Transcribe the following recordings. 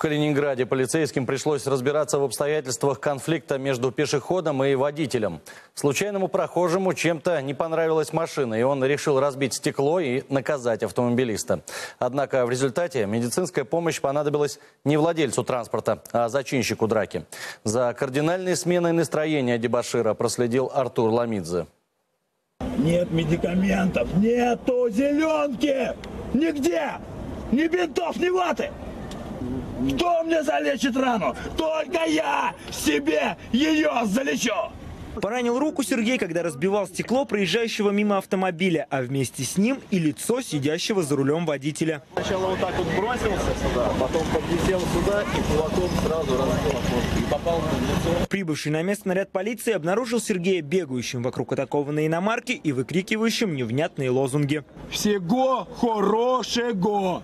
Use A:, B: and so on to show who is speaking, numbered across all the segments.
A: Калининграде полицейским пришлось разбираться в обстоятельствах конфликта между пешеходом и водителем. Случайному прохожему чем-то не понравилась машина, и он решил разбить стекло и наказать автомобилиста. Однако в результате медицинская помощь понадобилась не владельцу транспорта, а зачинщику драки. За кардинальной сменой настроения дебошира проследил Артур Ламидзе.
B: Нет медикаментов, нету зеленки, нигде, ни бинтов, ни ваты. Кто мне залечит рану? Только я себе ее залечу!
C: Поранил руку Сергей, когда разбивал стекло проезжающего мимо автомобиля, а вместе с ним и лицо сидящего за рулем водителя.
D: Сначала вот так вот бросился сюда, потом подлетел сюда и кулаком сразу разбил и попал в лицо.
C: Прибывший на место наряд полиции обнаружил Сергея бегающим вокруг атакованной иномарки и выкрикивающим невнятные лозунги.
B: Всего хорошего!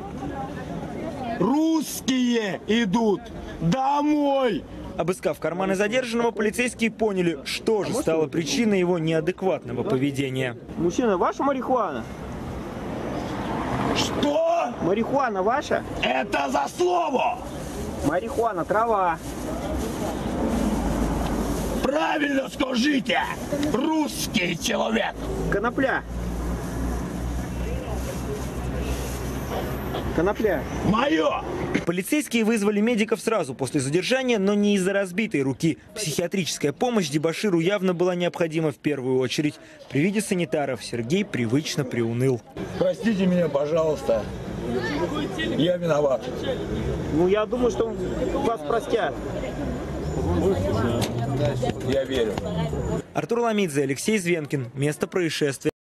B: Русские идут домой!
C: Обыскав карманы задержанного, полицейские поняли, что же стало причиной его неадекватного поведения.
E: Мужчина, ваша марихуана?
B: Что?
E: Марихуана ваша?
B: Это за слово!
E: Марихуана, трава.
B: Правильно скажите! Русский человек!
E: Конопля. Конопля.
B: Мое!
C: Полицейские вызвали медиков сразу после задержания, но не из-за разбитой руки. Психиатрическая помощь дебоширу явно была необходима в первую очередь. При виде санитаров Сергей привычно приуныл.
B: Простите меня, пожалуйста. Я виноват.
E: Ну, я думаю, что вас простят.
B: Я верю.
C: Артур Ламидзе, Алексей Звенкин. Место происшествия.